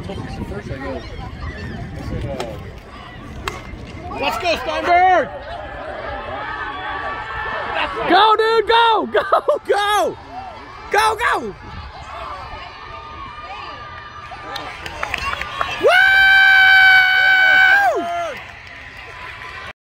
First I go. I said, let's go, Steinberg! Go, dude, go! Go, go! Go, go!